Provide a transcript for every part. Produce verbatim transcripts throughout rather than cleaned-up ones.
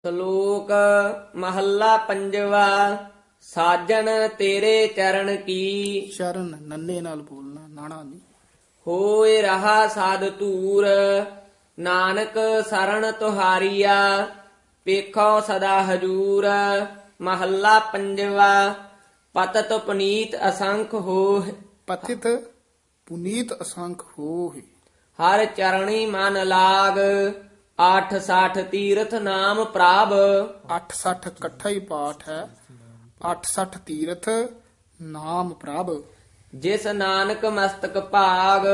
ਸ਼ਲੋਕ ਮਹੱਲਾ ਪੰਜਵਾ। ਸਾਜਨ ਤੇਰੇ ਚਰਨ ਕੀ, ਚਰਨ ਨੰਨੇ ਨਾਲ ਬੋਲਣਾ, ਨਾਣਾ ਨਹੀਂ। ਹੋਏ ਰਹਾ ਸਾਧ ਤੂਰ, ਨਾਨਕ ਸਰਣ ਤੁਹਾਰੀਆ, ਪੇਖੋ ਸਦਾ ਹਜੂਰ। ਮਹੱਲਾ ਪੰਜਵਾ। ਪਤਤ ਪੁਨੀਤ ਅਸੰਖ ਹੋਇ, ਪਤਿਤ ਪੁਨੀਤ ਅਸੰਖ ਹੋਇ। ਹਰ ਚਰਣੀ ਮਨ ਲਾਗ, ਆਠ ਸਾਠ ਤੀਰਥ ਨਾਮ ਪ੍ਰਭ। ਅੱਠ ਸੱਠ ਇਕੱਠਾ ਹੀ ਪਾਠ ਹੈ। ਅੱਠ ਸੱਠ ਤੀਰਥ ਨਾਮ ਪ੍ਰਭ। ਜਿਸ ਨਾਨਕ ਮਸਤਕ ਭਾਗ,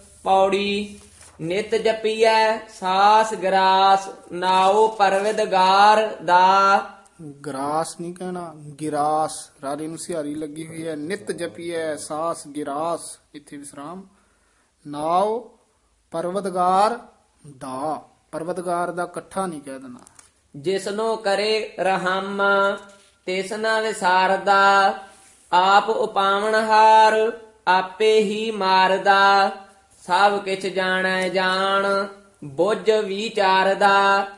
ਪੌੜੀ ਨਿਤ ਜਪੀਐ ਸਾਸ ਗਰਾਸ, ਨਾਉ ਪਰਵਿਦਗਾਰ ਦਾ। ਗਰਾਸ ਨਹੀਂ ਕਹਿਣਾ, ਗਿਰਾਸ। ਰਾਰੇ ਨੂੰ ਸਿਹਾਰੀ ਲੱਗੀ ਹੋਈ ਹੈ। ਨਿਤ ਜਪੀਐ ਸਾਸ ਗਿਰਾਸ, ਇੱਥੇ ਵਿਸਰਾਮ। ਨਾਉ ਪਰਵਤਗਾਰ ਦਾ, ਪਰਵਤਗਾਰ ਦਾ ਇਕੱਠਾ ਨਹੀਂ ਕਹਿ ਦੇਣਾ। ਜਿਸਨੋ ਕਰੇ ਰਹਮ, ਤਿਸ ਨ ਵਿਸਾਰਦਾ, ਆਪ ਉਪਾਵਨਹਾਰ, ਆਪੇ ਹੀ ਮਾਰਦਾ। ਸਭ ਕਿਛ ਜਾਣੈ ਜਾਣ, ਬੁੱਝ ਵਿਚਾਰਦਾ,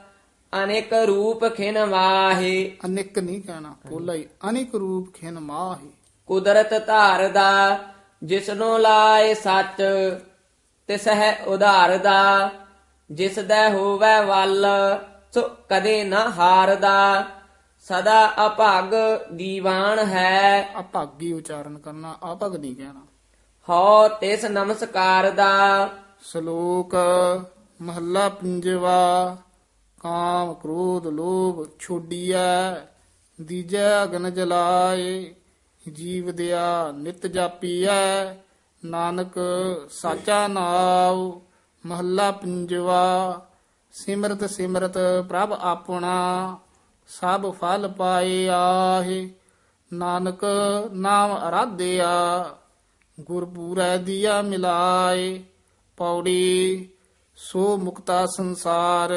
ਅਨੇਕ ਰੂਪ ਖਿਨ ਵਾਹੇ। ਅਨੇਕ ਨਹੀਂ ਕਹਿਣਾ, ਪੋਲਾ ਹੀ। ਅਨੇਕ ਰੂਪ ਖਿਨ ਮਾਹੀ। ਕੁਦਰਤ ਧਾਰਦਾ, ਜਿਸਨੋ ਲਾਏ ਸੱਚ, ਤਿਸ ਹੈ ਉਧਾਰਦਾ। ਜਿਸ ਦਾ ਹੋਵੇ ਵੱਲ, ਸੋ ਕਦੇ ਨਾ ਹਾਰਦਾ। ਸਦਾ ਅਭਾਗ ਦੀਵਾਨ ਹੈ, ਅਭਾਗੀ ਉਚਾਰਨ ਕਰਨਾ, ਅਭਗ ਨਹੀਂ ਕਹਿਣਾ। ਹਉ ਤਿਸ ਨਮਸਕਾਰ ਦਾ। ਸ਼ਲੋਕ ਮਹੱਲਾ ਪੰਜਵਾ। ਕਾਮ ਕ੍ਰੋਧ ਲੋਭ ਛੋਡੀਐ, ਦੀਜੈ ਅਗਨ ਜਲਾਏ। ਜੀਵ ਦਿਆ ਨਿਤ ਜਾਪੀਐ, ਨਾਨਕ ਸਾਚਾ ਨਾਉ। ਮਹੱਲਾ ਪੰਜਵਾ। ਸਿਮਰਤ ਸਿਮਰਤ ਪ੍ਰਭ ਆਪਣਾ, ਸਭ ਫਲ ਪਾਏ ਆਹੇ। ਨਾਨਕ ਨਾਮ ਅਰਾਧਿਆ, ਗੁਰਪੂਰੈ ਦੀਆ ਮਿਲਾਏ। ਪੌੜੀ ਸੋ ਮੁਕਤਾ ਸੰਸਾਰ,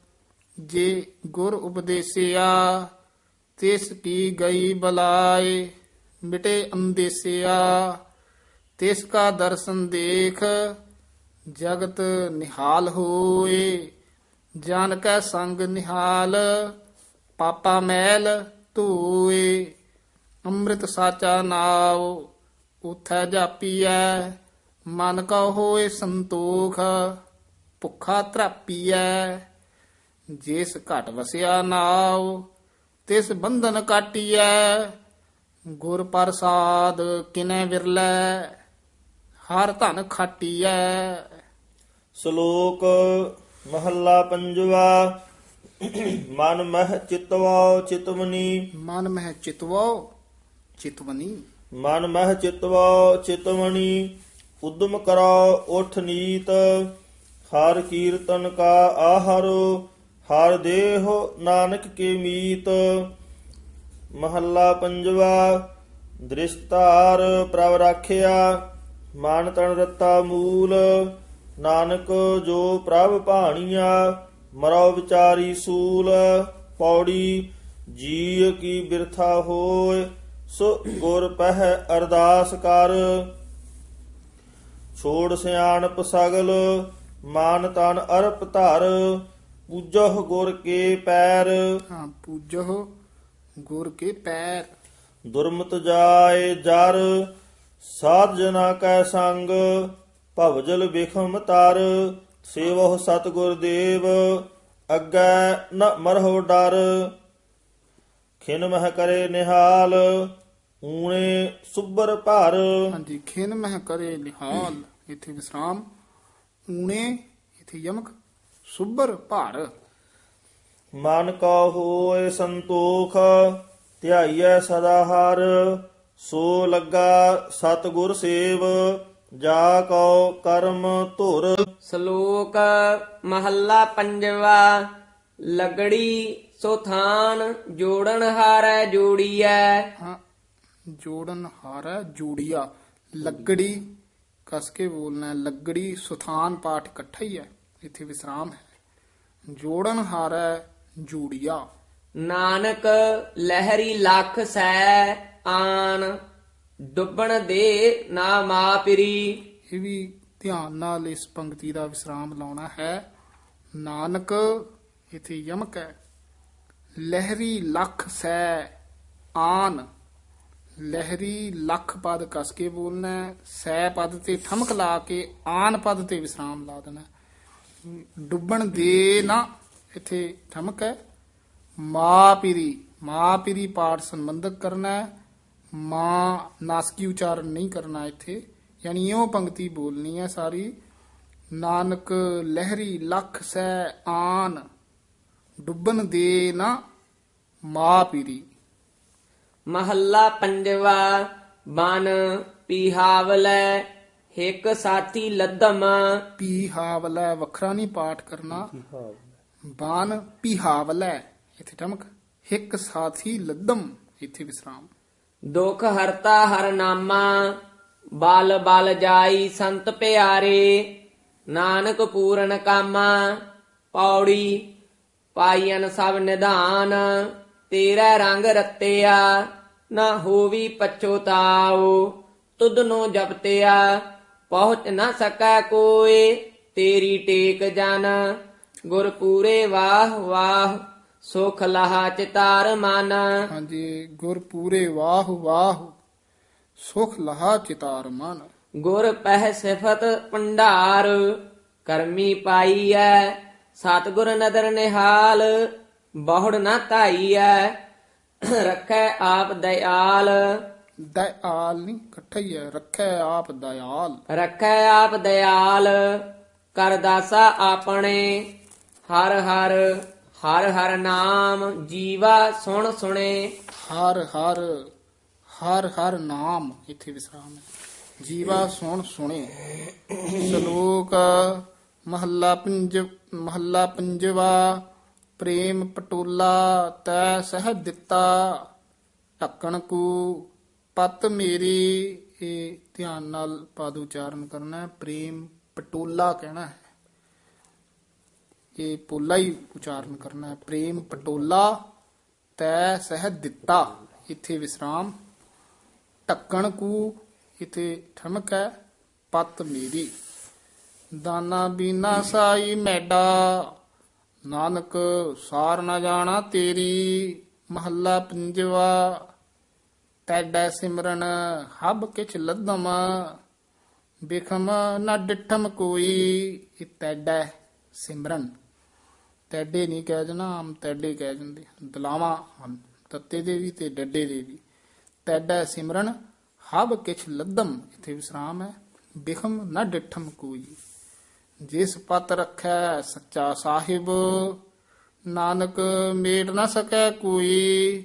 ਜੇ ਗੁਰ ਉਪਦੇਸਿਆ, ਤਿਸ ਕੀ ਗਈ ਬਲਾਏ। ਮਿਟੇ ਅੰਦੇਸਿਆ, ਤਿਸ ਕਾ ਦਰਸ਼ਨ ਦੇਖ, ਜਗਤ ਨਿਹਾਲ ਹੋਏ। ਜਨ ਕੈ ਸੰਗ ਨਿਹਾਲ, ਪਾਪਾ ਮੈਲ ਧੋਏ। ਅੰਮ੍ਰਿਤ ਸਾਚਾ ਨਾਉ, ਉਥੈ ਜਾਪੀਐ, ਮਨ ਕਾ ਹੋਏ ਸੰਤੋਖ, ਭੁੱਖਾ ਤ੍ਰਾਪੀਐ। ਜਿਸ ਘਟ ਵਸਿਆ ਨਾਉ, ਤਿਸ ਬੰਧਨ ਕਾਟੀਐ। ਗੁਰ ਪ੍ਰਸਾਦ ਕਿਨੈ ਵਿਰਲੇ, ਹਰ ਧਨ ਖਾਟੀਐ। ਸ਼ਲੋਕ ਮਹੱਲਾ ਪੰਜਵਾ। ਮਨ ਮਹਿ ਚਿਤਵੋ ਚਿਤਵਨੀ, ਮਨ ਮਹਿ ਚਿਤਵੋ ਚਿਤਵਨੀ। ਮਨ ਮਹਿ ਚਿਤਵੋ ਚਿਤਵਨੀ, ਉਦਮ ਕਰੋ ਉਠ ਨੀਤ। ਹਰ ਕੀਰਤਨ ਕਾ ਆਹਾਰੋ, ਹਰ ਦੇਹੁ ਨਾਨਕ ਕੇ ਮੀਤ। ਮਹੱਲਾ ਪੰਜਵਾ। ਦ੍ਰਿਸ਼ਟਾਰ ਪ੍ਰਭ ਰਾਖਿਆ, ਮਨ ਤਨ ਰਤਾ ਮੂਲ। ਨਾਨਕ ਜੋ ਪ੍ਰਭ ਭਾਣੀਆ, ਮਰੋ ਵਿਚਾਰੀ ਸੂਲ। ਪੌੜੀ ਜੀ ਕੀ ਬਿਰਥਾ ਹੋਇ, ਸੋ ਗੁਰ ਪਹਿ ਅਰਦਾਸ ਕਰ। ਛੋੜ ਸਿਆਣਪ ਸਗਲ, ਮਾਨ ਤਨ ਅਰਪ ਧਰ। ਪੂਜਹ ਗੁਰ ਕੇ ਪੈਰ, ਹਾਂ, ਪੂਜੋ ਗੁਰ ਕੇ ਪੈਰ। ਦੁਰਮਤ ਜਾਏ ਜਰ, ਸਾਧ ਜਨਾ ਕੈ ਸੰਗ। ਭਵਜਲ ਬਿਖਮ ਤਰ, ਸੇਵਹੁ ਸਤਿਗੁਰ ਦੇਵ। ਅੱਗੇ ਨ ਮਰਹੁ ਡਰ, ਖਿਨ ਮਹਿ ਕਰੇ ਨਿਹਾਲ। ਊਣੇ ਸੁਬਰ ਭਰ, ਹਾਂਜੀ, ਖਿਨ ਮਹਿ ਕਰੇ ਨਿਹਾਲ, ਇੱਥੇ ਵਿਸਰਾਮ। ਊਣੇ ਇੱਥੇ ਯਮਕ। ਸੁਬਰ ਭਰ। ਮਨ ਕਾ ਹੋਏ ਸੰਤੋਖ, ਧਿਆਈਐ ਸਦਾ ਹਰ। ਸੋ ਲੱਗਾ ਸਤਿਗੁਰ ਸੇਵ, ਜਾ ਕਉ ਕਰਮ ਧੁਰ। ਸ਼ਲੋਕ ਮਹੱਲਾ ਪੰਜਵਾ। ਲਗੜੀ ਸੋ ਥਾਨ, ਜੋੜਨ ਹਾਰੈ ਜੋੜੀਐ। ਹਾਂ, ਜੋੜਨ ਹਾਰੈ ਜੋੜੀਆ। ਲੱਗੜੀ ਕਸ ਕੇ ਬੋਲਣਾ ਹੈ। ਲੱਗੜੀ ਸੁਥਾਨ ਪਾਠ ਇਕੱਠਾ ਹੀ ਹੈ, ਇੱਥੇ ਵਿਸਰਾਮ ਹੈ। ਜੋੜਨ ਹਾਰੈ ਜੋੜੀਆ। ਨਾਨਕ ਲਹਿਰੀ ਲੱਖ ਸੈ ਆਨ, ਡੁੱਬਣ ਦੇ ਨਾ ਮਾਪਰੀ। ਇਹ ਵੀ ਧਿਆਨ ਨਾਲ ਇਸ ਪੰਕਤੀ ਦਾ ਵਿਸਰਾਮ ਲਾਉਣਾ ਹੈ। ਨਾਨਕ ਇੱਥੇ ਯਮਕ ਹੈ। ਲਹਿਰੀ ਲੱਖ ਸੈ ਆਨ। ਲਹਿਰੀ ਲੱਖ ਪਦ ਕਸ ਕੇ ਬੋਲਣਾ ਹੈ। ਸੈ ਪਦ ਤੇ ਠਮਕ ਲਾ ਕੇ ਆਨ ਪਦ ਤੇ ਵਿਸਰਾਮ ਲਾ ਦੇਣਾ। ਡੁੱਬਣ ਦੇ ਨਾ, ਇੱਥੇ ਠਮਕ ਹੈ। ਮਾਂ ਪੀਰੀ, ਮਾਂ ਪੀਰੀ ਪਾਠ ਸੰਬੰਧਕ ਕਰਨਾ ਹੈ। ਮਾਂ ਨਾਸਕੀ ਉਚਾਰਨ ਨਹੀਂ ਕਰਨਾ ਇੱਥੇ, ਯਾਨੀ ਇਉਂ ਪੰਕਤੀ ਬੋਲਣੀ ਹੈ ਸਾਰੀ। ਨਾਨਕ ਲਹਿਰੀ ਲੱਖ ਸੈ ਆਨ, ਡੁੱਬਣ ਦੇ ਨਾ ਮਾਂ ਪੀਰੀ। ਮਹੱਲਾ ਪੰਜਵਾ। ਬਨ ਪੀਹਾਵਲੈ ਹਿਕ ਸਾਥੀ ਲੱਦਮ। ਪੀ ਹਾਵਲੇ ਵੱਖਰਾ ਨਹੀਂ ਪਾਠ ਕਰਨਾ। ਬਾਨ ਪਿਹਾਵਲੇ ਇੱਥੇ ਠਮਕ। ਹਿਕ ਸਾਥੀ ਲੱਦਮ ਇੱਥੇ ਵਿਸਰਾਮ। ਦੁਖ ਹਰਤਾ ਹਰ ਨਾਮਾ ਬਲ ਬਲ ਜਾਈ ਸੰਤ ਪਿਆਰੇ। ਨਾਨਕ ਪੂਰਨ ਕਾਮਾ ਪੌੜੀ ਪਾਈਨ ਸਭ ਨਿਧਾਨ। ਤੇਰਾ ਰੰਗ ਰਤਿਆ ਨਾ ਹੋਵੀ ਪਛੋਤਾਓ। ਤੁਧਨੋ ਜਪਤਿਆ ਪਹੁੰਚ ਨਾ ਸਕੈ ਕੋਏ। ਤੇਰੀ ਟੇਕ ਜਨ ਗੁਰ ਪੂਰੇ ਵਾਹ ਵਾਹ। ਸੁਖ ਲਹਾ ਚਿਤਾਰ ਮਨ। ਹਾਂਜੀ, ਗੁਰ ਪੂਰੇ ਵਾਹ ਵਾਹ ਸੁਖ ਲਹਾ ਚਿਤਾਰ ਮਨ। ਗੁਰ ਪਹਿ ਸਿਫਤ ਭੰਡਾਰ ਕਰਮੀ ਪਾਈਐ। ਸਤਿਗੁਰ ਨਦਰ ਨਿਹਾਲ ਬਹੁੜ ਨਾ ਧਾਈਐ। ਰੱਖੈ ਆਪ ਦਇਆਲ। ਦਇਆਲ ਨਹੀਂ ਇਕੱਠਾ ਹੀ ਹੈ। ਰੱਖੈ ਆਪ ਦਇਆਲ। ਰੱਖੈ ਆਪ ਦਇਆਲ ਕਰਦਾਸਾ ਆਪਣੇ। ਹਰ ਹਰ ਹਰ ਹਰ ਨਾਮ ਜੀਵਾ ਸੁਣ ਸੁਣੇ। ਹਰ ਹਰ ਹਰ ਹਰ ਨਾਮ ਇੱਥੇ ਵਿਸਰਾਮ ਹੈ। ਜੀਵਾ ਸੁਣ ਸੁਣੇ। ਸ਼ਲੋਕ ਮਹੱਲਾ ਪੰਜ ਮਹੱਲਾ ਪੰਜਵਾ। ਪ੍ਰੇਮ ਪਟੋਲਾ ਤੈ ਸਹਿ ਦਿੱਤਾ। ਢੱਕਣ ਕੂ ਪਤ ਮੇਰੀ। ਇਹ ਧਿਆਨ ਨਾਲ ਪਦ ਉਚਾਰਨ ਕਰਨਾ ਹੈ। ਪ੍ਰੇਮ ਪਟੋਲਾ ਕਹਿਣਾ ਹੈ। ਇਹ ਪੋਲਾ ਹੀ ਉਚਾਰਨ ਕਰਨਾ ਹੈ। ਪ੍ਰੇਮ ਪਟੋਲਾ ਤੈ ਸਹਿ ਦਿੱਤਾ ਇੱਥੇ ਵਿਸਰਾਮ। ਢੱਕਣ ਕੂ ਇੱਥੇ ਠਮਕ ਹੈ। ਪਤ ਮੇਰੀ। ਦਾਨਾ ਬੀਨਾ ਸਾਈ ਮੈਡਾ। ਨਾਨਕ ਸਾਰ ਨਾ ਜਾਣਾ ਤੇਰੀ। ਮਹੱਲਾ ਪੰਜਵਾ। ਤੈਡਾ ਸਿਮਰਨ ਹਬ ਕਿਛ ਲੱਦਮ। ਬਿਖਮ ਨਾ ਡਿਠਮ ਕੋਈ। ਇਹ ਤੈਡਾ ਸਿਮਰਨ। ਤੈਡੇ ਨਹੀਂ ਕਹਿ ਜਣਾ, ਆਮ ਤੈਡੇ ਕਹਿ ਜਾਂਦੇ। ਦਲਾਵਾਂ ਹਨ ਤੱਤੇ ਦੇ ਵੀ ਤੇ ਡੱਡੇ ਦੇ ਵੀ। ਤੈਡਾ ਸਿਮਰਨ ਹਬ ਕਿਛ ਲੱਦਮ ਇੱਥੇ ਵਿਸਰਾਮ ਹੈ। ਬਿਖਮ ਨਾ ਡਿਠਮ ਕੋਈ। ਜਿਸ ਪਤ ਰੱਖੈ ਸੱਚਾ ਸਾਹਿਬ। ਨਾਨਕ ਮੇਟ ਨਾ ਸਕੈ ਕੋਈ।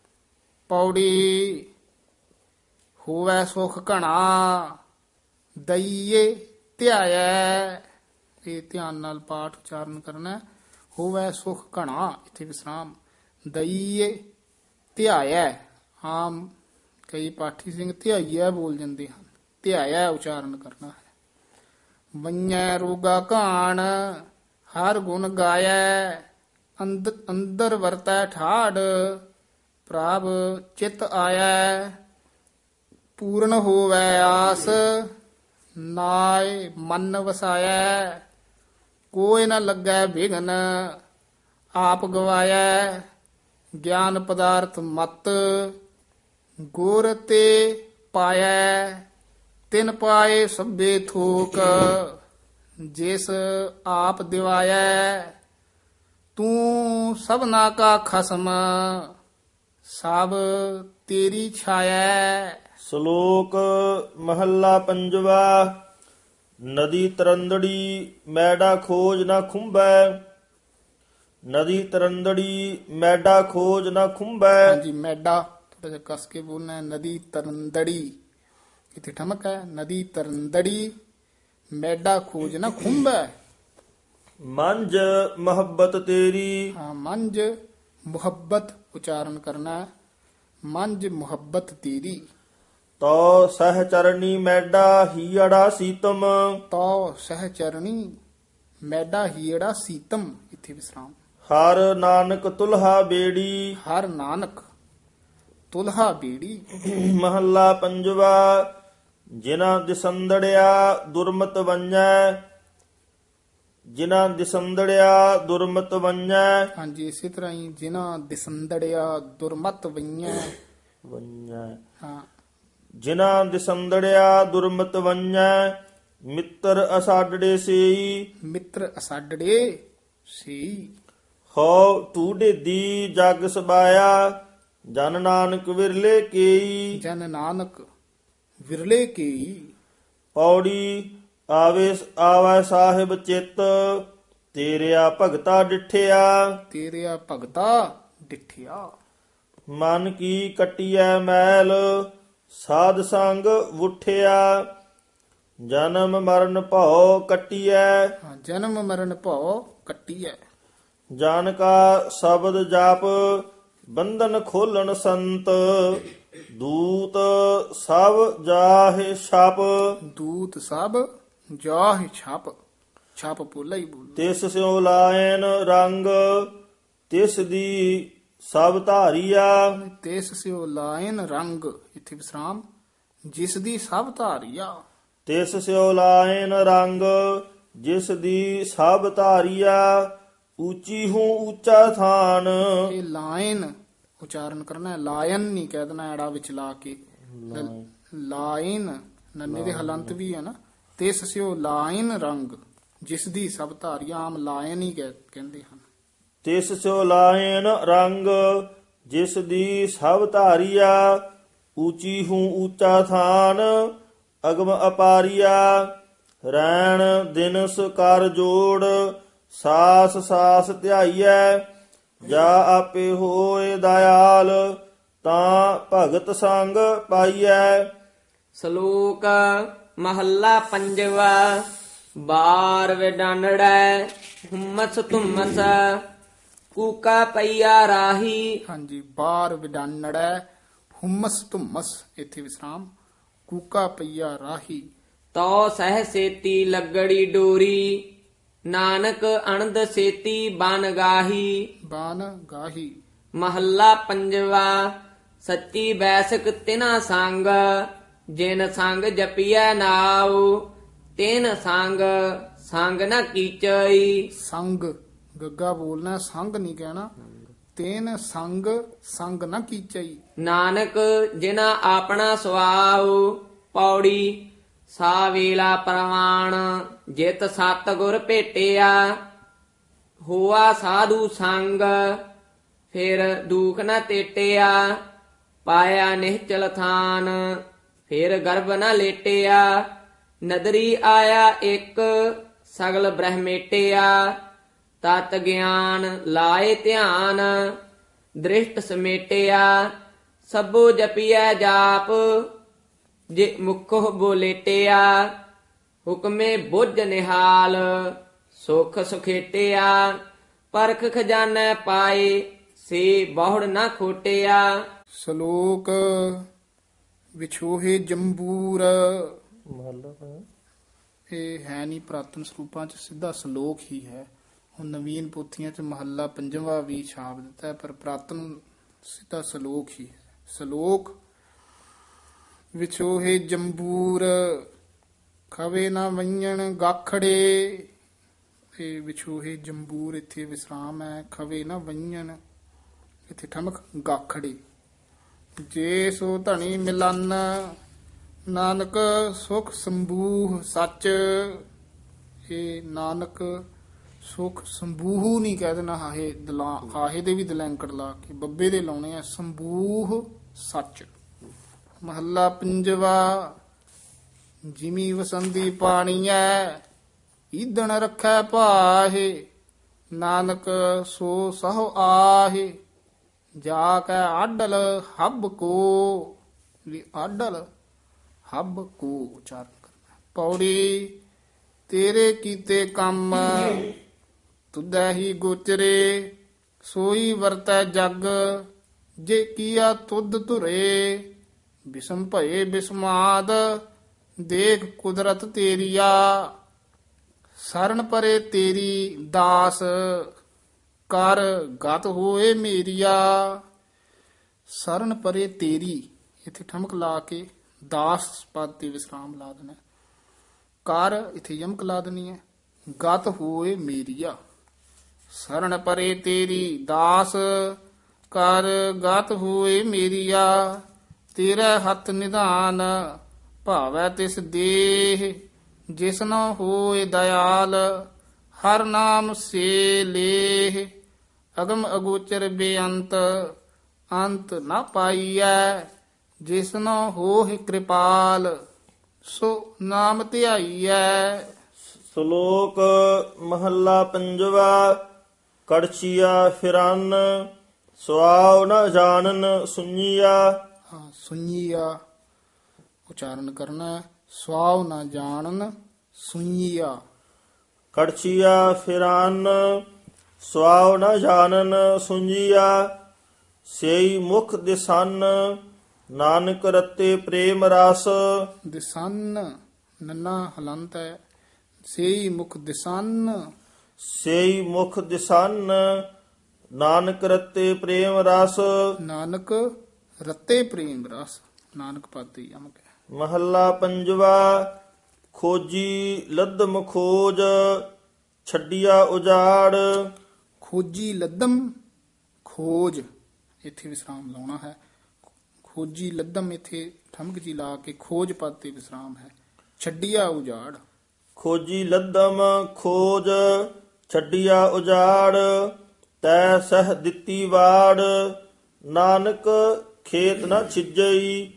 ਪੌੜੀ ਹੋਵੈ ਸੁਖ ਘਣਾ। ਦਈਏ ਧਿਆਇਐ। ਇਹ ਧਿਆਨ ਨਾਲ ਪਾਠ ਉਚਾਰਨ ਕਰਨਾ। ਹੋਵੈ ਸੁਖ ਘਣਾ ਇੱਥੇ ਵਿਸਰਾਮ। ਦਈਏ ਧਿਆਇਐ। ਆਮ ਕਈ ਪਾਠੀ ਸਿੰਘ ਧਿਆਈਐ ਬੋਲ ਜਾਂਦੇ ਹਨ। ਧਿਆਇਐ ਉਚਾਰਨ ਕਰਨਾ ਹੈ। ਵੰਨੈ ਰੋਗਾ ਘਾਣ ਹਰ ਗੁਣ ਗਾਇਐ। ਅੰਦ ਅੰਦਰ ਵਰਤੈ ਠਾੜ। ਪ੍ਰਭ ਚਿਤ ਆਇਐ। ਪੂਰਨ ਹੋਵੈ ਆਸ। ਨਾਇ ਮਨ ਵਸਾਇਐ। ਕੋਈ ਨ ਲੱਗੈ ਵਿਘਨ। ਆਪ ਗਵਾਇਐ ਗਿਆਨ ਪਦਾਰਥ ਮਤ। ਗੁਰ ਤੇ ਪਾਇਐ ਤਿਨ ਪਾਏ ਸਭੇ ਥੋਕ। ਜਿਸ ਆਪ ਦਿਵਾਇਐ ਤੂੰ ਸਭਨਾ ਕਾ ਖਸਮ। ਸਭ ਤੇਰੀ ਛਾਇਐ। ਸ਼ਲੋਕ ਮਹੱਲਾ ਪੰਜਵਾ। ਨਦੀ ਤਰੰਦੜੀ ਮੈਡਾ ਖੋਜ ਨਾ ਖੁੰਬੈ। ਨਦੀ ਤਰੰਦੜੀ ਮੈਡਾ ਖੋਜ ਨਾ ਖੁੰਬੈ। ਹਾਂਜੀ, ਮੈਡਾ ਥੋੜਾ ਜਿਹਾ ਕਸ ਕੇ ਬੋਲਣਾ ਹੈ। ਨਦੀ ਤਰੰਦੜੀ ਇੱਥੇ ਠਮਕ ਹੈ। ਨਦੀ ਤਰੰਦੜੀ ਮੈਡਾ ਖੋਜ ਨਾ ਖੁੰਬੈ। ਮੰਝ ਮੁਹੱਬਤ ਤੇਰੀ। ਹਾਂ, ਮੰਝ ਮੁਹੱਬਤ ਉਚਾਰਨ ਕਰਨਾ ਹੈ। ਮੰਝ ਮੁਹੱਬਤ ਤੇਰੀ। ਤੋ ਸਹ ਚਰਨੀ ਮੈਡਾ ਹੀੜਾ ਸੀਤਮ। ਤੋ ਸਹਿ ਚਰਣੀ ਮੈਡਾ ਹੀੜਾ ਸੀਤਮ ਇੱਥੇ ਵਿਸਰਾਮ। ਹਰ ਨਾਨਕ ਤੁਲਹਾ ਬੇੜੀ। ਹਰ ਨਾਨਕ ਤੁਲਹਾ ਬੀੜੀ। ਮਹੱਲਾ ਪੰਜਵਾ। ਜਿਨ੍ਹਾਂ ਦਿਸੰਦੜਿਆ ਦੁਰਮਤ ਵੰਜੈ। ਜਿਨ੍ਹਾਂ ਦਿਸੰਦੜਿਆ ਦੁਰਮਤ ਵੰਜੈ ਹਾਂਜੀ ਇਸੇ ਤਰ੍ਹਾਂ ਹੀ ਜਿਨ੍ਹਾਂ ਦਿਸੰਦੜਿਆ ਦੁਰਮਤ ਵਈਆਂ। ਵੰਜੈ ਹਾਂ ਜਿਨ੍ਹਾਂ ਦਿਸੰਦੜਿਆ ਦੁਰਮਤ ਵੰਜੈ ਮਿੱਤਰ ਅਸਾਡੜੇ ਸੇਈ ਮਿੱਤਰ ਅਸਾਡੜੇ ਸੀ। ਹਉ ਟੂਡੇ ਦੀ ਜਗ ਸਬਾਇਆ ਜਨ ਨਾਨਕ ਵਿਰਲੇ ਕੇਈ। ਜਨ ਨਾਨਕ ਵਿਰਲੇ ਕੀ। ਪੌੜੀ ਆਵੇ ਆਵੈ ਸਾਹਿਬ ਚਿੱਤ ਤੇਰਿਆ ਭਗਤਾ ਡਿਠਿਆ। ਤੇਰਿਆ ਭਗਤਾ ਡਿਠਿਆ। ਮਨ ਕੀ ਕਟਿਐ ਮੈਲ ਸਾਧ ਸੰਗ ਉਠਿਆ ਜਨਮ ਮਰਨ ਭਉ ਕਟਿਐ। ਹਾਂ, ਜਨਮ ਮਰਨ ਭਉ ਕੱਟੀਐ। ਜਾਨ ਕਾ ਸ਼ਬਦ ਜਾਪ ਬੰਧਨ ਖੋਲਣ ਸੰਤ ਦੂਤ ਸਭ ਜਾਹਿ ਛਪ। ਦੂਤ ਸਭ ਜਾਹਿ ਛਪ। ਛਪ ਪੋਲਾ ਹੀ ਬੋਲ। ਤਿਸ ਸਿਉ ਲਾਇਨ ਰੰਗ ਤਿਸ ਦੀ ਸਭ ਧਾਰੀਆ। ਤੇਸ ਸਿਓ ਲਾਇਨ ਰੰਗ ਇੱਥੇ ਵਿਸਰਾਮ ਜਿਸ ਦੀ ਸਭ ਧਾਰੀਆ। ਤਿਸ ਸਿਉ ਲਾਇਨ ਰੰਗ ਜਿਸ ਦੀ ਸਭ ਧਾਰੀਆ ਉੱਚੀ ਹੂੰ ਉੱਚਾ ਥਾਨ। ਇਹ ਲਾਇਨ ਉਚਾਰਨ ਕਰਨਾ ਹੈ, ਲਾਇਨ ਨਹੀਂ ਕਹਿ ਦੇਣਾ ਐੜਾ ਵਿੱਚ ਲਾ ਕੇ। ਲਾਇਨ ਨੰਨੇ ਦੇ ਹਲੰਤ ਵੀ ਹੈ ਨਾ। ਤਿਸ ਸਿਓ ਲਾਇਨ ਰੰਗ ਜਿਸ ਦੀ ਸਭ ਧਾਰੀਆ। ਆਮ ਲਾਇਨ ਹੀ ਕਹਿ- ਕਹਿੰਦੇ ਹਨ। ਤਿਸ ਸਿਉ ਲਾਇਨ ਰੰਗ ਜਿਸ ਦੀ ਸਭ ਧਾਰੀਆ ਉੱਚੀ ਹੂੰ ਉੱਚਾ ਥਾਨ ਅਗਮ ਅਪਾਰੀਆ। ਰੈਣ ਦਿਨਸ ਕਰ ਜੋੜ ਸਾਸ ਸਾਸ ਧਿਆਈਐ ਜਾ ਆਪੇ ਹੋਏ ਦਇਆਲ ਤਾਂ ਭਗਤ ਸੰਗ ਪਾਈਐ। ਸ਼ਲੋਕ ਮਹੱਲਾ ਪੰਜਵਾ। ਬਾਰ ਵਿਡਾਨੜੈ ਹੁਮਸ ਧੁਮਸ ਕੂਕਾ ਪਈਆ ਰਾਹੀ। ਹਾਂਜੀ ਬਾਰ ਵਿਡਾਨੜੈ ਹੁਮਸ ਧੁਮਸ ਇੱਥੇ ਵਿਸਰਾਮ ਕੂਕਾ ਪਈਆ ਰਾਹੀ। ਤੋ ਸਹਿ ਸੇਤੀ ਲੱਗੜੀ ਡੋਰੀ ਨਾਨਕ ਅਣਦ ਸੇਤੀ ਬਨ ਗਾਹੀ। ਬਾਨ ਗਾਹੀ। ਮਹੱਲਾ ਪੰਜਵਾ। ਸੱਚੀ ਬੈਸਕ ਤਿਨਾ ਸੰਗ ਜਿਨ ਸੰਗ ਜਪੀਐ ਨਾਉ ਤਿਨ ਸੰਗ ਸੰਗ ਨ ਕੀਚਈ। ਸੰਗ ਗੱਗਾ ਬੋਲਣਾ ਸੰਗ ਨਹੀਂ ਕਹਿਣਾ। ਤੇਨ ਸੰਗ ਸੰਗ ਨਾ ਕੀਚਈ। ਨਾਨਕ ਜਿਨਾ ਆਪਣਾ ਸੁਆਉ ਪੌੜੀ ਸਾ ਵੇਲਾ ਪ੍ਰਮਾਣ ਜਿਤ ਸਤ ਗੁਰ ਭੇਟਿਆ ਹੋਆ ਸਾਧੂ ਸੰਗ ਫਿਰ ਦੁਖ ਨ ਤੇਟਿਆ ਪਾਇਆ ਨਿਹਚਲ ਥਾਨ ਫਿਰ ਗਰਭ ਨ ਲੇਟਿਆ ਨਦਰੀ ਆਇਆ ਇੱਕ ਸਗਲ ਬ੍ਰਹਮੇਟਿਆ ਤਤ ਗਿਆਨ ਲਾਏ ਧਿਆਨ ਦ੍ਰਿਸ਼ਟ ਸਮੇਟਿਆ ਸਭੋ ਜਪੀਐ ਜਾਪ ਜੇ ਮੁਖੋ ਬੋਲੇਟਿਆ ਹੁਕਮੇ ਬੁੱਝ ਨਿਹਾਲ ਸੁਖ ਸੁਖੇਟਿਆ ਪਰਖ ਖਜ਼ਾਨਾ ਪਾਏ ਸੇ ਬਹੁੜ ਨਾ ਖੋਟਿਆ। ਸ਼ਲੋਕ ਵਿਛੋਹੇ ਜੰਬੂਰ। ਇਹ ਹੈ ਨਹੀਂ ਪ੍ਰਾਤਨ ਸਰੂਪਾਂ ਚ ਸਿੱਧਾ ਸ਼ਲੋਕ ਹੀ ਹੈ। ਹੁਣ ਨਵੀਨ ਪੋਥੀਆਂ ਚ ਮਹੱਲਾ ਪੰਜਵਾਂ ਵੀ ਛਾਪ ਦਿੱਤਾ ਹੈ, ਪਰ ਪ੍ਰਾਤਨ ਸਿੱਧਾ ਸ਼ਲੋਕ ਹੀ ਹੈ। ਸ਼ਲੋਕ ਵਿਛੋਹੇ ਜੰਬੂਰ ਖਵੇ ਨਾ ਵੰਜਣ ਗਾਖੜੇ। ਇਹ ਵਿਛੋਹੇ ਜੰਬੂਰ ਇੱਥੇ ਵਿਸਰਾਮ ਹੈ। ਖਵੇ ਨਾ ਵੰਜਣ ਇੱਥੇ ਠਮਕ ਗਾਖੜੇ। ਜੇ ਸੋ ਧਣੀ ਮਿਲਨ ਨਾਨਕ ਸੁਖ ਸੰਬੂਹ ਸੱਚ। ਇਹ ਨਾਨਕ ਸੁਖ ਸੰਬੂਹ ਨਹੀਂ ਕਹਿ ਦੇਣਾ ਹਾਹੇ ਦਲਾ ਹਾਹੇ ਦੇ ਵੀ ਦਲੈਂਕੜ ਲਾ ਕੇ ਬੱਬੇ ਦੇ ਲਾਉਣੇ ਆ। ਸੰਬੂਹ ਸੱਚ। ਮਹੱਲਾ ਪੰਜਵਾ। ਜਿਮੀ ਵਸੰਦੀ ਪਾਣੀਐ ਈਦਣ ਰੱਖੈ ਭਾਹੇ ਨਾਨਕ ਸੋ ਸਹੁ ਆਹੇ ਜਾ ਕੈ ਆਡਲ ਹੱਬ ਕੋ। ਵੀ ਆਡਲ ਹੱਬ ਕੋ ਉਚਾਰਨ ਕਰਨਾ। ਪੌੜੀ ਤੇਰੇ ਕੀਤੇ ਕੰਮ ਤੁਧੈ ਹੀ ਗੋਚਰੇ ਸੋਈ ਵਰਤੈ ਜਗ ਜੇ ਕੀਆ ਤੁਧ ਧੁਰੇ। ਬਿਸਮ ਭਏ ਬਿਸਮਾਦ ਦੇਖ ਕੁਦਰਤ ਤੇਰੀਆ ਸਰਣ ਪਰੇ ਤੇਰੀ ਦਾਸ ਕਰ ਗਤ ਹੋਏ ਮੇਰੀਆ। ਸਰਣ ਪਰੇ ਤੇਰੀ ਇੱਥੇ ਠਮਕ ਲਾ ਕੇ ਦਾਸ ਪਦ ਤੇ ਵਿਸਰਾਮ ਲਾ ਦੇਣਾ। ਕਰ ਇੱਥੇ ਯਮਕ ਲਾ ਦੇਣੀ ਹੈ। ਗਤ ਹੋਏ ਮੇਰੀਆ। ਸਰਣ ਪਰੇ ਤੇਰੀ ਦਾਸ ਕਰ ਗਤ ਹੋਏ ਮੇਰੀਆ। ਤੇਰੇ ਹੱਥ ਨਿਧਾਨ ਭਾਵੈ ਤਿਸ ਦੇਹ ਜਿਸਨੋ ਹੋਏ ਦਇਆਲ। ਹਰ ਨਾਮ ਸੇ ਲੇਹ ਅਗਮ ਅਗੋਚਰ ਬੇਅੰਤ ਅੰਤ ਨਾ ਪਾਈਐ। ਜਿਸਨੋ ਹੋਏ ਕਿਰਪਾਲ ਸੋ ਨਾਮ ਧਿਆਈਐ। ਸ਼ਲੋਕ ਮਹੱਲਾ ਪੰਜਵਾ। ਕੜਛੀਆ ਫਿਰਨ ਸੁਆਉ ਨ ਜਾਣਨ ਸੁਣੀਆ। ਹਾਂ, ਸੁਣੀਆ ਉਚਾਰਨ ਕਰਨਾ ਹੈ। ਸਵਾਉ ਨਾ ਜਾਣਨ ਸੁਣੀਆ। ਕੜਛੀਆ ਫਿਰਨ ਸੁਆਉ ਨ ਜਾਣਨ ਸੁਣੀਆ। ਸੇਈ ਮੁਖ ਦਿਸਨ ਨਾਨਕ ਰਤੇ ਪ੍ਰੇਮ ਰਸ। ਦਿਸਨ ਨੰਨਾ ਹਲੰਤ ਹੈ। ਸੇਈ ਮੁਖ ਦਿਸਨ ਸੇਈ ਮੁਖ ਦਿਸਨ ਨਾਨਕ ਰਤੇ ਪ੍ਰੇਮ ਰਸ। ਨਾਨਕ ਰਤੇ ਪ੍ਰੇਮ ਰਸ। ਨਾਨਕ ਪਾਤੀ ਯਮਕ ਹੈ। ਮਹੱਲਾ ਪੰਜਵਾ। ਖੋਜੀ ਲੱਦਮ ਖੋਜ ਛੱਡਿਆ ਉਜਾੜ। ਖੋਜੀ ਲੱਦਮ ਖੋਜ ਇੱਥੇ ਵਿਸਰਾਮ ਲਾਉਣਾ ਹੈ। ਖੋਜੀ ਲੱਦਮ ਇੱਥੇ ਠਮਕ ਜੀ ਲਾ ਕੇ ਖੋਜ ਪਦ ਤੇ ਵਿਸਰਾਮ ਹੈ। ਛੱਡਿਆ ਉਜਾੜ। ਖੋਜੀ ਲੱਦਮ ਖੋਜ ਛੱਡਿਆ ਉਜਾੜ। ਤੈ ਸਹ ਦਿੱਤੀ ਵਾੜ ਨਾਨਕ ਖੇਤ ਨ ਛਿਜਈ।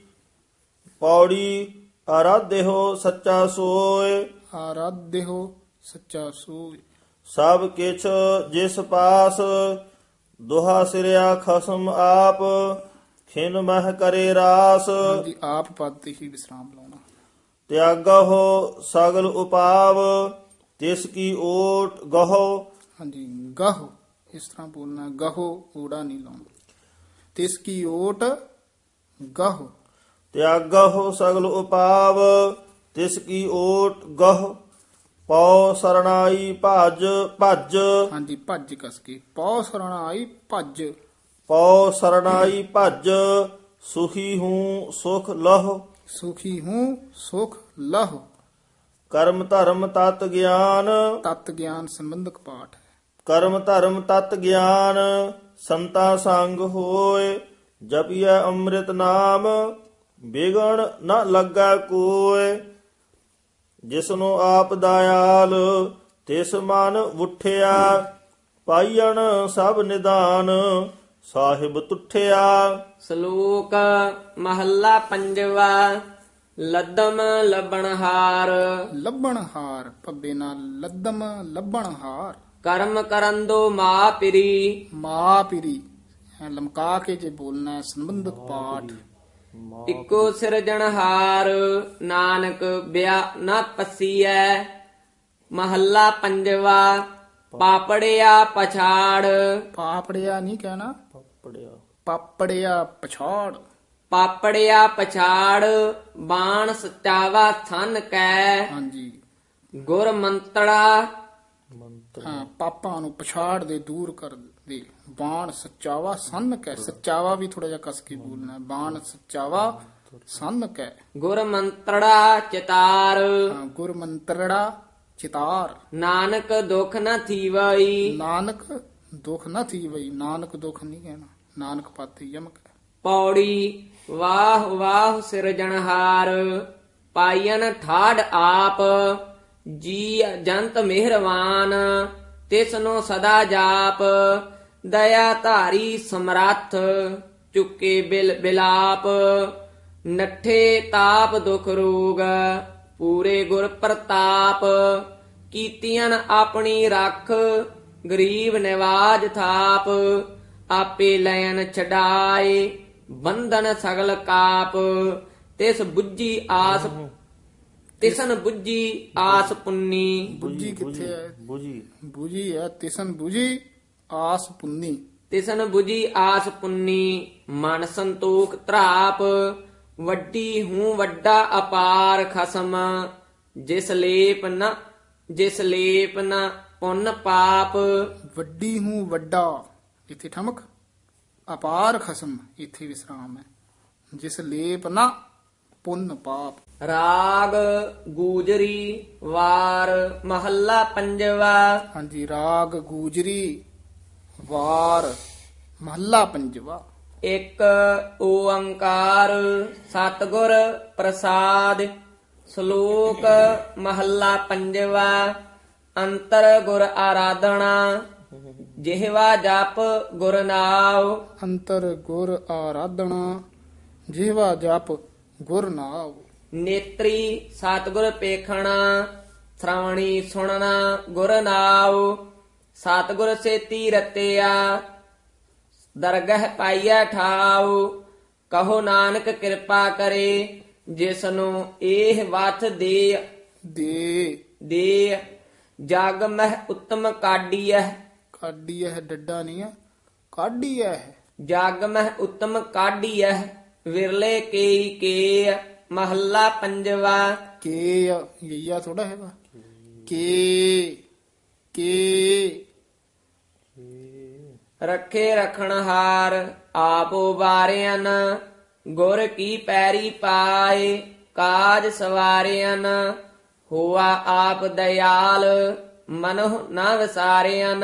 ਪੌੜੀ ਆਰਾਧਿਓ ਸੱਚਾ ਸੋਏ। ਆਰਾਧਿਓ ਸੱਚਾ ਸੋਇ। ਸਭ ਕਿਛ ਜਿਸ ਪਾਸ ਦੁਹਾ ਸਿਰਿਆ ਖਸਮ ਆਪ। ਖਿਨ ਮਹਿ ਕਰੇ ਰਾਸ। ਹਾਂਜੀ, ਆਪ ਪਦ ਤੇ ਹੀ ਵਿਸਰਾਮ ਲਾਉਣਾ। ਤਿਆਗਹੁ ਸਗਲ ਉਪਾਵ ਤਿਸ ਕੀ ਓਟ ਗਹੋ। ਹਾਂਜੀ, ਗਹੁ ਇਸ ਤਰ੍ਹਾਂ ਬੋਲਣਾ। ਗਹੋ ਊੜਾ ਨਹੀਂ ਲਾਉਣਾ। ਤਿਸ ਕੀ ਓਟ ਗਹੁ। ਤਿਆਗਹੁ ਸਗਲ ਉਪਾਵ ਤਿਸ ਕੀ ਓਟ ਗਹੁ। ਪਉ ਸਰਣਾਈ ਭਜ ਭਜ। ਹਾਂਜੀ, ਭੱਜ ਕਸ ਕੇ। ਪਉ ਸਰਣਾਈ ਭੱਜ। ਪਉ ਸਰਣਾਈ ਭਜ ਸੁਖੀ ਹੂੰ ਸੁਖ ਲਹੁ। ਸੁਖੀ ਹੂੰ ਸੁਖ ਲਹੁ। ਕਰਮ ਧਰਮ ਤਤ ਗਿਆਨ। ਤਤ ਗਿਆਨ ਸੰਬੰਧਕ ਪਾਠ ਹੈ। ਕਰਮ ਧਰਮ ਤਤ ਗਿਆਨ ਸੰਤਾ ਸੰਗ ਹੋਏ। ਜਪਿਐ ਅੰਮ੍ਰਿਤ ਨਾਮ ਬਿਗਣ ਨ ਲੱਗਾ ਕੋਇ। ਜਿਸਨੂੰ ਆਪ ਦਇਆਲ ਤਿਸ ਮਨ ਉਠਿਆ। ਪਾਈਣ ਸਭ ਨਿਦਾਨ ਸਾਹਿਬ ਤੁਠਿਆ। ਸ਼ਲੋਕ ਮਹੱਲਾ ਪੰਜਵਾ। ਲੱਦਮ ਲੱਭਣਹਾਰ ਲੱਭਣ ਹਾਰ ਭੱਬੇ ਨਾਲ ਲੱਦਮ ਲੱਭਣ ਹਾਰ। ਕਰਮ ਕਰੰਦੋ ਮਾ ਪਿਰੀ। ਮਾ ਪਿਰੀ ਹੈ ਲਮਕਾ ਕੇ ਜੇ ਬੋਲਣਾ ਹੈ। ਸੰਬੰਧਕ ਪਾਠ। ਇੱਕੋ ਸਿਰਜਣਹਾਰ ਨਾਨਕ ਬਿਆ ਨਾ ਪਸੀਐ। ਮਹੱਲਾ ਪੰਜਵਾ। ਪਾਪੜਿਆ ਪਛਾੜ। ਪਾਪੜਿਆ ਨਹੀਂ ਕਹਿਣਾ। ਪੜਿਆ ਪਾਪੜਿਆ ਪਛਾੜ। ਪਾਪੜਿਆ ਪਛਾੜ ਬਾਣ ਸਚਾਵਾ ਥਨ ਕੈ। ਹਾਂਜੀ, ਗੁਰ ਮੰਤੜਾ ਮੰਤਰ ਹਾਂ, ਪਾਪਾਂ ਨੂੰ ਪਛਾੜ ਦੇ ਦੂਰ ਕਰ ਦੇ। ਬਾਣ ਸੱਚਾਵਾ ਸੰਨ ਕੈ। ਸੱਚਾਵਾ ਵੀ ਥੋੜਾ ਜਿਹਾ ਕਸ ਕੇ ਬੋਲਣਾ ਹੈ। ਬਾਣ ਸੱਚਾਵਾ ਸੰਨ ਕੈ। ਗੁਰ ਮੰਤੜਾ ਚਿਤਾਰ। ਹਾਂ, ਗੁਰ ਮੰਤਰੜਾ ਚਿਤਾਰ। ਨਾਨਕ ਦੁਖ ਨ ਥੀਵਈ। ਨਾਨਕ ਦੁਖ ਨਾ ਥੀ ਵਈ। ਨਾਨਕ ਦੁਖ ਨਹੀਂ ਕਹਿਣਾ। ਨਾਨਕ ਪਾਤੀ ਯਮਕ ਹੈ। ਪੌੜੀ ਵਾਹ ਵਾਹ ਸਿਰਜਣਹਾਰ ਪਾਈਨ ਠਾੜ ਆਪ। ਜੀ ਜੰਤ ਮਿਹਰਵਾਨ ਤਿਸਨੂੰ ਸਦਾ ਜਾਪ। ਦਇਆ ਧਾਰੀ ਸਮਰੱਥ ਚੁੱਕੇ ਬਿਲ ਬਿਲਾਪ। ਨੱਠੇ ਤਾਪ ਦੁਖ ਰੋਗ ਪੂਰੇ ਗੁਰ ਪ੍ਰਤਾਪ। ਕੀਤੀਆਂ ਆਪਣੀ ਰੱਖ ਗਰੀਬ ਨਿਵਾਜ ਥਾਪ। ਆਪੇ ਲੈਨ ਛਡਾਏ ਬੰਧਨ ਸਗਲ ਕਾਪ। ਤਿਸ ਬੁੱਝੀ ਆਸ ਤਿਸਨ ਬੁੱਝੀ ਆਸ ਪੁੰਨੀ। ਬੁੱਝੀ ਕਿੱਥੇ ਹੈ? ਬੁਝੀ ਬੁਝੀ ਹੈ। ਤਿਸਨ ਬੁਝੀ ਆਸ ਪੁੰਨੀ। ਤਿਸਨ ਬੁਝੀ ਆਸ ਪੁੰਨੀ ਮਨ ਸੰਤੋਖ ਧਰਾਪ। ਵੱਡੀ ਹੂੰ ਵੱਡਾ ਅਪਾਰ ਖਸਮ ਜਿਸ ਲੇਪ ਨ ਜਿਸ ਲੇਪ ਨ ਪੁੰਨ ਪਾਪ। ਵੱਡੀ ਹੂੰ ਵੱਡਾ ਇੱਥੇ ਠਮਕ। ਅਪਾਰ ਖਸਮ ਇੱਥੇ ਵਿਸਰਾਮ ਹੈ। ਜਿਸ ਲੇਪ ਨਾ ਪੁੰਨ ਪਾਪ। ਰਾਗ ਗੂਜਰੀ ਵਾਰ ਮਹੱਲਾ ਪੰਜਵਾ। ਹਾਂਜੀ, ਰਾਗ ਗੂਜਰੀ ਵਾਰ ਮਹੱਲਾ ਪੰਜਵਾ। ਇੱਕ ਓੰਕਾਰ ਸਤਿਗੁਰ ਪ੍ਰਸਾਦ। ਸ਼ਲੋਕ ਮਹੱਲਾ ਪੰਜਵਾ। ਅੰਤਰ ਗੁਰ ਆਰਾਧਨਾ ਜਿਹਵਾ ਜਪ ਗੁਰ ਨਾਮ। ਅੰਤਰ ਗੁਰ ਆਰਾਧਨਾ ਜਿਹਵਾ ਜਪ ਗੁਰ ਨਾਮ। ਨੇਤਰੀ ਸਤਿਗੁਰ ਪੇਖਣਾ ਸ਼੍ਰਵਣੀ ਸੁਣਨਾ ਗੁਰ ਨਾਮ। ਸਤਿਗੁਰ ਸੇਤੀ ਰਤਿਆ ਦਰਗਹ ਪਾਈਆ ਠਾਉ। ਕਹੋ ਨਾਨਕ ਕਿਰਪਾ ਕਰੇ ਜਿਸਨੂੰ ਇਹ ਵਥ ਦੇ। ਦੇ ਦੇ ਜਗ ਮਹਿ ਉੱਤਮ ਕਾਢੀਐ। ਕਾਢੀ ਹੈ, ਡੱਡਾ ਨਹੀਂ ਹੈ, ਕਾਢੀ ਹੈ। ਜਗ ਮਹਿ ਉੱਤਮ ਕਾਢੀਐ ਵਿਰਲੇ ਕੇਈ ਕੇ। ਮਹੱਲਾ ਪੰਜਵਾ। ਕੇ ਯਈਆ ਥੋੜਾ ਹੈਗਾ। ਕੇ ਕੇ ਰੱਖੇ ਰਖਣਹਾਰ ਆਪੋ ਵਾਰਿਆਨ। ਗੁਰ ਕੀ ਪੈਰੀ ਪਾਏ ਕਾਜ ਸਵਾਰਿਆਨ। ਹੋਆ ਆਪ ਦਇਆਲ ਮਨਹੁ ਨਾ ਵਿਸਾਰਿਆਨ।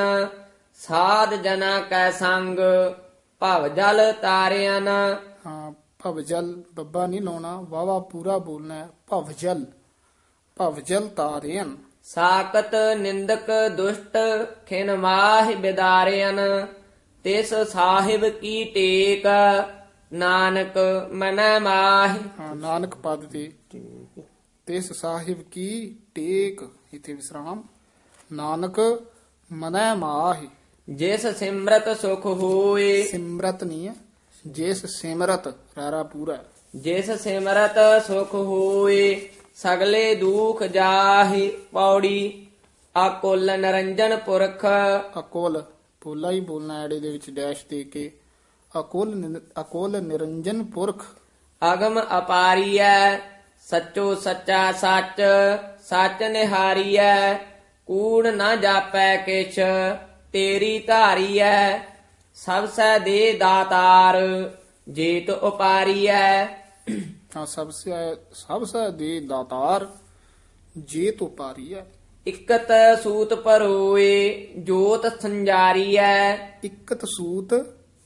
ਸਾਧ ਜਨਾ ਕੈ ਸੰਗ ਭਵ ਜਲ ਤਾਰਿਆਨ। ਹਾਂ, ਭਵਜਲ ਬੱਬਾ ਨਹੀਂ ਲਾਉਣਾ, ਵਾਵਾ ਪੂਰਾ ਬੋਲਣਾ ਹੈ। ਭਵਜਲ ਭਵਜਲ ਤਾਰਿਅਨ। ਸਾਕਤ ਨਿੰਦਕ ਦੁਸ਼ਟ ਖਿਨ ਮਾਹਿ ਬਿਦਾਰਿਆਨ। ਤਿਸ ਸਾਹਿਬ ਕੀ ਟੇਕ ਨਾਨਕ ਮਨੈ ਮਾਹਿ। ਹਾਂ, ਨਾਨਕ ਪਦ ਤੇ ਤਿਸ ਸਾਹਿਬ ਕੀ ਟੇਕ, ਇਥੇ ਵਿਸਰਾਮ। ਨਾਨਕ ਮਨੈ ਮਾਹਿ। ਜਿਸ ਸਿਮਰਤ ਸੁਖ ਹੋਏ। ਸਿਮਰਤ ਨਹੀਂ ਹੈ, ਜਿਸ ਸਿਮਰਤ ਰਾਰਾ ਪੂਰਾ। ਜਿਸ ਸਿਮਰਤ ਸੁਖ ਹੋਏ ਸਗਲੇ ਦੁਖ ਜਾਹਿ। ਪੌੜੀ ਅਕੁਲ ਨਿਰੰਜਨ ਪੁਰਖ। ਅਕੁਲ ਪੋਲਾ ਹੀ ਬੋਲਣਾ, ਐੜੇ ਦੇ ਵਿੱਚ ਡੈਸ਼ ਦੇ ਕੇ। ਅਕੁਲ ਨਿ- ਅਕੁਲ ਨਿਰੰਜਨ ਪੁਰਖ। ਅਗਮ ਅਪਾਰੀਐ ਸੱਚੋ ਸੱਚਾ ਸੱਚ। ਸੱਚ ਨਿਹਾਰੀਐ ਕੂੜ ਨਾ ਜਾਪੈ ਕਿਛ। ਤੇਰੀ ਧਾਰੀਐ ਸਭ ਸੈ ਦੇ ਦਾਤਾਰ। ਜੇਤ ਉਪਾਰੀਐ। ਹਾਂ, ਸਭ ਸੇ ਸਭ ਸੇ ਦੇ ਦਾਤਾਰ ਜੇ ਤੋ ਪਾਰੀ ਹੈ। ਇਕਤ ਸੂਤ ਪਰੋਏ ਜੋਤ ਸੰਜਾਰੀਐ। ਇਕਤ ਸੂਤ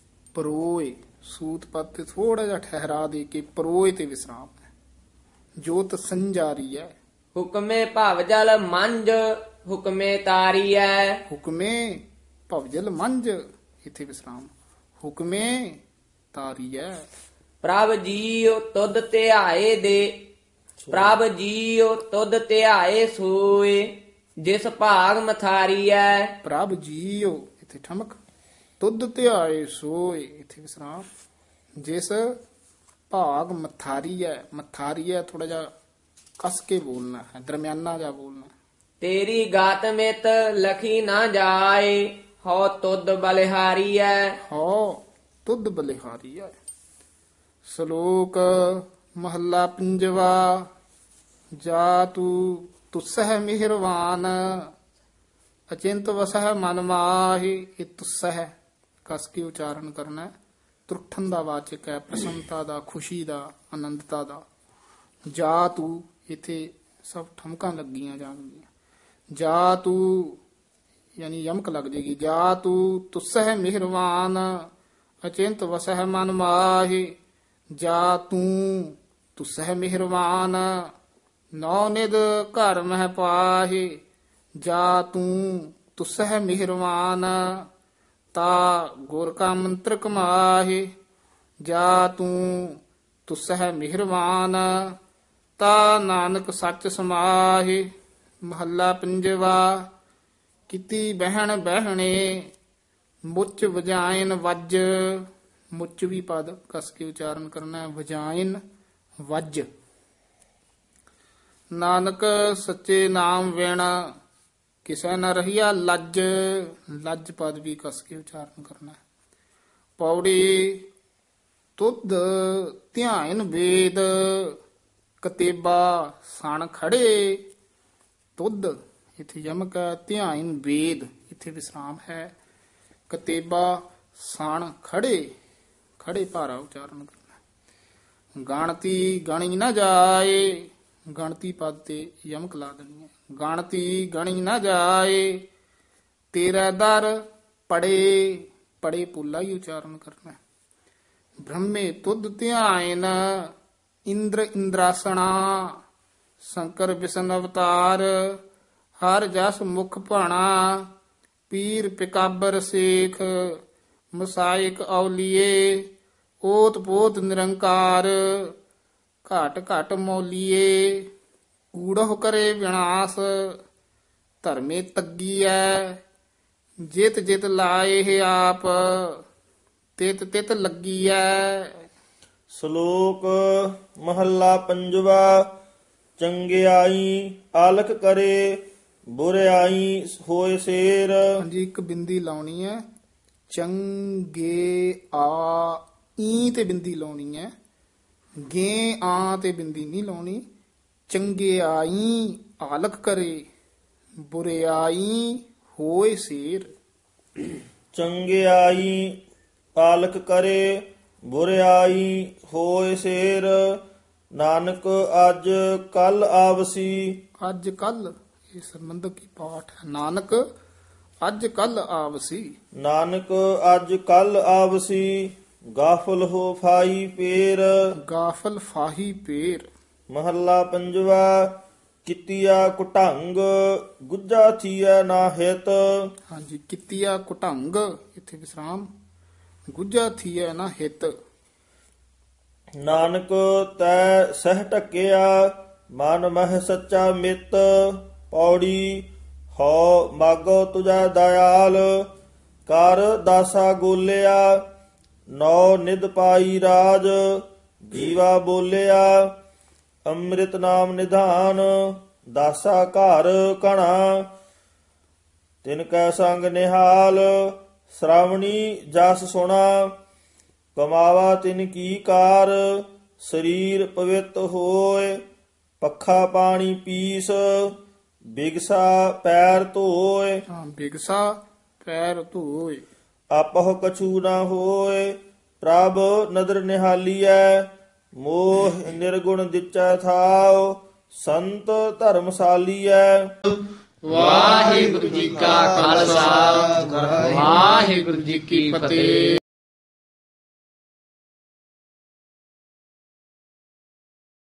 ਪਰੋਏ। ਸੂਤ ਪਦ ਤੇ ਥੋੜਾ ਜਿਹਾ ਠਹਿਰਾ ਦੇ ਕੇ ਪਰੋਏ ਤੇ ਵਿਸਰਾਮ ਹੈ। ਜੋਤ ਸੰਜਾਰੀ ਹੈ। ਹੁਕਮੇ ਭਵ ਜਲ ਮੰਜ ਹੁਕਮੇ ਤਾਰੀਐ। ਹੁਕਮੇ ਭਵਜਲ ਮੰਜ, ਇਥੇ ਵਿਸਰਾਮ। ਹੁਕਮੇ ਤਾਰੀ ਹੈ। ਪ੍ਰਭ ਜੀਉ ਤੁਧ ਧਿਆਏ ਦੇ। ਪ੍ਰਭ ਜੀਉ ਤੁਧ ਧਿਆਏ ਸੋਏ ਜਿਸ ਭਾਗ ਮਥਾਰੀਐ। ਪ੍ਰਭ ਜੀਓ, ਇਥੇ ਠਮਕ। ਤੁਧ ਧਿਆਏ ਸੋਏ, ਇਥੇ ਵਿਸਰਾਮ। ਜਿਸ ਭਾਗ ਮਥਾਰੀ ਹੈ। ਮਥਾਰੀ ਹੈ, ਥੋੜਾ ਜਿਹਾ ਕਸ ਕੇ ਬੋਲਣਾ ਹੈ, ਦਰਮਿਆਨਾ ਜਿਹਾ ਬੋਲਣਾ। ਤੇਰੀ ਗਾਤ ਮਿਤ ਲਖੀ ਨਾ ਜਾਏ ਹਉ ਤੁਧ ਬਲਿਹਾਰੀਐ। ਹੋ ਤੁਧ ਬਲਿਹਾਰੀ ਹੈ। ਸ਼ਲੋਕ ਮਹੱਲਾ ਪੰਜਵਾ। ਜਾ ਤੂੰ ਤੁਸਹਿ ਮਿਹਰਵਾਨ ਅਚਿੰਤ ਵਸਹਿ ਮਨ ਮਾਹਿ। ਇਹ ਤੁਸਹਿ ਕਸ ਕੇ ਉਚਾਰਨ ਕਰਨਾ ਹੈ। ਤੁਰਠਨ ਦਾ ਵਾਚਕ ਹੈ, ਪ੍ਰਸੰਨਤਾ ਦਾ, ਖੁਸ਼ੀ ਦਾ, ਆਨੰਦਤਾ ਦਾ। ਜਾ ਤੂੰ, ਇਥੇ ਸਭ ਠਮਕਾਂ ਲੱਗੀਆਂ ਜਾਣਗੀਆਂ। ਜਾ ਤੂੰ ਯਾਨੀ ਯਮਕ ਲੱਗ ਜੇਗੀ। ਜਾ ਤੂੰ ਤੁਸਹਿ ਮਿਹਰਵਾਨ ਅਚਿੰਤ ਵਸਹਿ ਮਨ ਮਾਹਿ। ਜਾ ਤੂੰ ਤੁਸਹਿ ਮਿਹਰਵਾਨ ਨੌ ਨਿਧ ਘਰ ਮਹਿ ਪਾਹਿ। ਜਾ ਤੂੰ ਤੁਸਹਿ ਮਿਹਰਵਾਨ ਤਾ ਗੁਰ ਕਾ ਮੰਤਰ ਕਮਾਹਿ। ਜਾ ਤੂੰ ਤੁਸਹਿ ਮਿਹਰਵਾਨ ਤਾ ਨਾਨਕ ਸੱਚ ਸਮਾਹਿ। ਮਹੱਲਾ ਪੰਜਵਾ। ਕੀਤੀ ਬਹਿਣ ਬਹਿਣੇ ਮੁੱਚ ਵਜਾਇਨ ਵੱਜ। ਮੁੱਚ ਵੀ ਪਦ ਕਸ ਕੇ ਉਚਾਰਨ ਕਰਨਾ ਹੈ। ਵਜਾਇਨ ਵੱਜ। ਨਾਨਕ ਸੱਚੇ ਨਾਮ ਵਿਣ ਕਿਸੈ ਨ ਰਹੀਆ ਲੱਜ। ਲੱਜ ਪਦ ਵੀ ਕਸ ਕੇ ਉਚਾਰਨ ਕਰਨਾ ਹੈ। ਪੌੜੀ ਤੁਧ ਧਿਆਨ ਵੇਦ ਕਤੇਬਾ ਸਣ ਖੜੇ। ਤੁਧ ਇਥੇ ਯਮਕ ਹੈ, ਧਿਆਨ ਵੇਦ ਇਥੇ ਵਿਸਰਾਮ ਹੈ। ਕਤੇਬਾ ਸਣ ਖੜੇ, ਖੜੇ ਭਾਰਾ ਉਚਾਰਨ ਕਰਨਾ। ਗਣਤੀ ਗਣੀ ਨਾ ਜਾਏ, ਗਣਤੀ ਪਦ ਤੇ ਯਮਕ ਲਾ ਦੇਣੀ ਹੈ। ਗਣਤੀ ਗਣੀ ਨਾ ਜਾਏ, ਤੇਰਾ ਦਰ ਪੜੇ, ਪੜੇ ਪੁੱਲਾ ਹੀ ਉਚਾਰਨ ਕਰਨਾ। ਬ੍ਰਹਮੇ ਤੁਧ ਧਿਆਇਨ, ਇੰਦਰ ਇੰਦਰਾਸਣਾ, ਸ਼ੰਕਰ ਵਿਸ਼ਨ ਅਵਤਾਰ, ਹਰ ਜਸ ਮੁਖ ਭਾਣਾ, ਪੀਰ ਪਿਕਾਬਰ ਸੇਖ, ਮਸਾਇਕ ਔਲੀਏ, ਓਤ ਪੋਤ ਨਿਰੰਕਾਰ, ਘਟ ਘਟ ਮੌਲੀਏ, ਕੂੜਹੁ ਕਰੇ ਵਿਨਾਸ਼, ਧਰਮੇ ਤੱਗੀਐ, ਜਿਤ ਜਿਤ ਲਾਏ ਆਪ, ਤਿਤ ਤਿਤ ਲੱਗੀਐ। ਸ਼ਲੋਕ ਮਹੱਲਾ ਪੰਜਵਾ। ਚੰਗਿਆਈ ਆਲਖ ਕਰੇ, ਬੁਰਿਆਈ ਹੋਏ ਸੇਰ। ਹਾਂਜੀ, ਇੱਕ ਬਿੰਦੀ ਲਾਉਣੀ ਹੈ। ਚੰਗੇ ਆ ਈ ਤੇ ਬਿੰਦੀ ਲਾਉਣੀ ਹੈ, ਗੇ ਆ ਤੇ ਬਿੰਦੀ ਨਹੀਂ ਲਾਉਣੀ। ਚੰਗਿਆਈ ਆਲਖ ਕਰੇ, ਬੁਰਿਆਈ ਹੋਏ ਸੇਰ। ਚੰਗਿਆਈ ਆਲਖ ਕਰੇ, ਬੁਰਿਆਈ ਹੋਏ ਸੇਰ। ਨਾਨਕ ਅੱਜ ਕੱਲ ਆਵਸੀ। ਅੱਜ ਕੱਲ ਇਹ ਸੰਬੰਧਕ ਹੀ ਪਾਠ ਹੈ। ਨਾਨਕ ਅੱਜ ਕੱਲ ਆਵਸੀ, ਨਾਨਕ ਅੱਜ ਕੱਲ ਆਵਸੀ, ਗਾਫਲ ਹੋ ਫਾਈ ਪੇਰ। ਗਾਫਲ ਫਾਹੀ ਪੇਰ। ਮਹੱਲਾ ਪੰਜਵਾ। ਕਿਤਿਆ ਕੁਟੰਗ, ਗੁੱਜਾ ਥੀਆ ਨਾ ਹਿਤ। ਹਾਂਜੀ, ਕਿਤਿਆ ਕੁਟੰਗ, ਇੱਥੇ ਵਿਸਰਾਮ, ਗੁੱਜਾ ਥੀਆ ਨਾ ਹਿਤ। ਨਾਨਕ ਤੈ ਸਹਿ ਢਕਿਆ, ਮਨ ਮਹਿ ਸੱਚਾ ਮਿੱਤ। ਪੌੜੀ ਹਉ ਮਾਗੋ ਤੁਝਾ ਦਇਆਲ, ਕਰ ਦਾਸਾ ਗੋਲਿਆ, ਨੌ ਨਿਧ ਪਾਈ ਰਾਜ। ਜੀਵਾ ਬੋਲਿਆ, ਅੰਮ੍ਰਿਤ ਨਾਮ ਨਿਧਾਨ, ਦਾਸਾ ਘਰ ਕਣਾ। ਤਿਨ ਕੈ ਸੰਗ ਨਿਹਾਲ, ਸ਼੍ਰਾਵਣੀ ਜਸ ਸੁਣਾ। ਕਮਾਵਾ ਤਿਨ ਕੀ ਕਾਰ, ਸਰੀਰ ਪਵਿੱਤ ਹੋਏ। ਪੱਖਾ ਪਾਣੀ ਪੀਸ, ਬਿਗਸਾ ਪੈਰ ਧੋਏ। ਹਾਂ, ਬਿਗਸਾ ਪੈਰ ਧੋਏ। ਆਪਹੁ ਕਛੂ ਨਾ ਹੋਏ, ਪ੍ਰਭ ਨਦਰ ਨਿਹਾਲੀਐ। ਮੋਹ ਨਿਰਗੁਣ ਦਿਚੈ ਥਾਉ, ਸੰਤ ਧਰਮਸਾਲੀਐ। ਵਾਹਿਗੁਰੂ ਜੀ ਕਾ ਖਾਲਸਾ, ਵਾਹਿਗੁਰੂ ਜੀ ਕੀ ਫਤਿਹ।